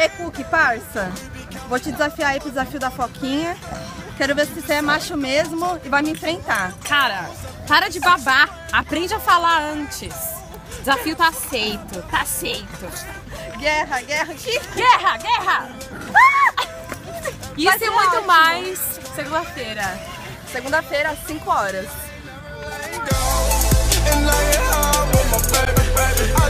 aí, Cookie, parça. Vou te desafiar aí pro desafio da Foquinha. Quero ver se você é macho mesmo e vai me enfrentar. Cara, para de babar. Aprende a falar antes. Desafio tá aceito. Tá aceito. Guerra, guerra. Guerra, guerra! Isso e muito mais segunda-feira. Segunda-feira, às 5 horas.